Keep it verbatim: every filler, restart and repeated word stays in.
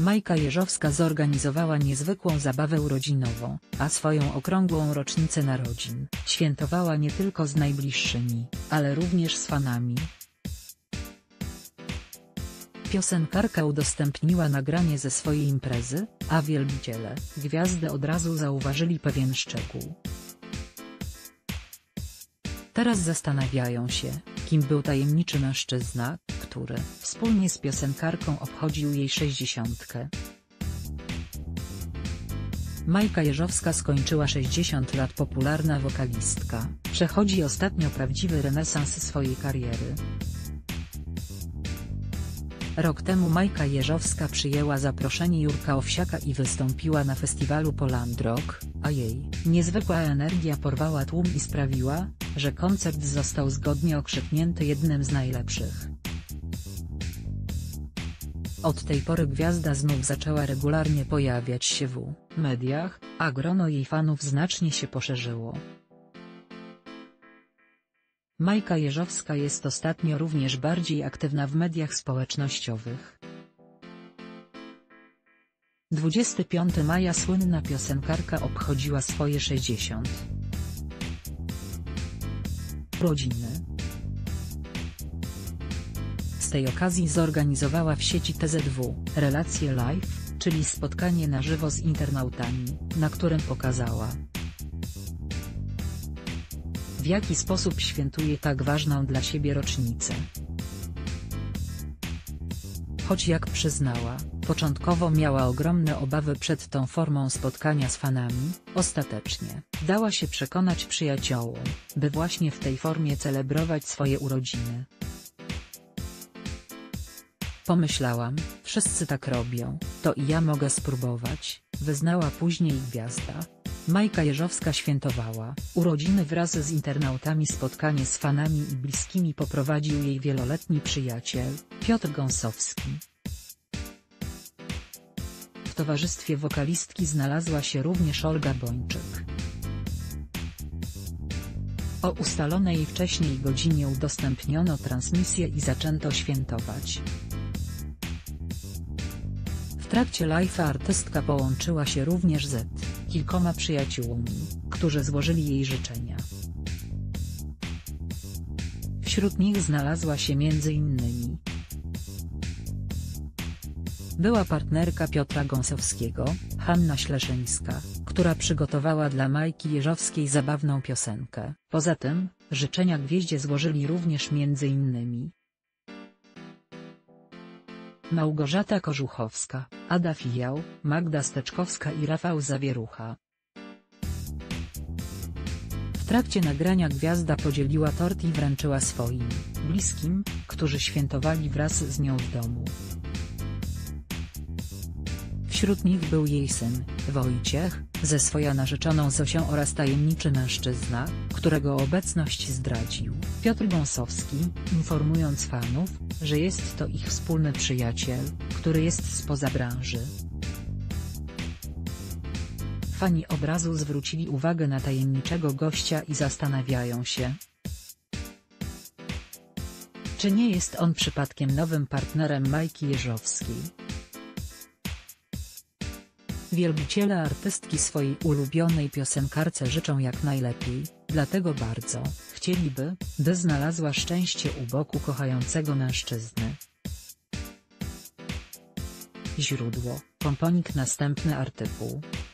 Majka Jeżowska zorganizowała niezwykłą zabawę urodzinową, a swoją okrągłą rocznicę narodzin świętowała nie tylko z najbliższymi, ale również z fanami. Piosenkarka udostępniła nagranie ze swojej imprezy, a wielbiciele gwiazdy od razu zauważyli pewien szczegół. Teraz zastanawiają się, kim był tajemniczy mężczyzna, który wspólnie z piosenkarką obchodził jej sześćdziesiątkę. Majka Jeżowska skończyła sześćdziesiąt lat. Popularna wokalistka przechodzi ostatnio prawdziwy renesans swojej kariery. Rok temu Majka Jeżowska przyjęła zaproszenie Jurka Owsiaka i wystąpiła na festiwalu Poland Rock, a jej niezwykła energia porwała tłum i sprawiła, że koncert został zgodnie okrzyknięty jednym z najlepszych. Od tej pory gwiazda znów zaczęła regularnie pojawiać się w mediach, a grono jej fanów znacznie się poszerzyło. Majka Jeżowska jest ostatnio również bardziej aktywna w mediach społecznościowych. dwudziestego piątego maja słynna piosenkarka obchodziła swoje sześćdziesiąt. urodziny. Z tej okazji zorganizowała w sieci T Z W relację live, czyli spotkanie na żywo z internautami, na którym pokazała, w jaki sposób świętuje tak ważną dla siebie rocznicę. Choć jak przyznała, początkowo miała ogromne obawy przed tą formą spotkania z fanami, ostatecznie dała się przekonać przyjaciołom, by właśnie w tej formie celebrować swoje urodziny. Pomyślałam, wszyscy tak robią, to i ja mogę spróbować, wyznała później gwiazda. Majka Jeżowska świętowała urodziny wraz z internautami. Spotkanie z fanami i bliskimi poprowadził jej wieloletni przyjaciel, Piotr Gąsowski. W towarzystwie wokalistki znalazła się również Olga Bończyk. O ustalonej wcześniej godzinie udostępniono transmisję i zaczęto świętować. W trakcie live'a artystka połączyła się również z kilkoma przyjaciółmi, którzy złożyli jej życzenia. Wśród nich znalazła się między innymi była partnerka Piotra Gąsowskiego, Hanna Śleszyńska, która przygotowała dla Majki Jeżowskiej zabawną piosenkę. Poza tym, życzenia gwieździe złożyli również między innymi Małgorzata Korzuchowska, Ada Fijał, Magda Steczkowska i Rafał Zawierucha. W trakcie nagrania gwiazda podzieliła tort i wręczyła swoim bliskim, którzy świętowali wraz z nią w domu. Wśród nich był jej syn, Wojciech, ze swoją narzeczoną Zosią oraz tajemniczy mężczyzna, którego obecność zdradził Piotr Gąsowski, informując fanów, że jest to ich wspólny przyjaciel, który jest spoza branży. Fani obrazu zwrócili uwagę na tajemniczego gościa i zastanawiają się, czy nie jest on przypadkiem nowym partnerem Majki Jeżowskiej. Wielbiciele artystki swojej ulubionej piosenkarce życzą jak najlepiej, dlatego bardzo chcieliby, by znalazła szczęście u boku kochającego mężczyzny. Źródło: Pomponik. Następny artykuł.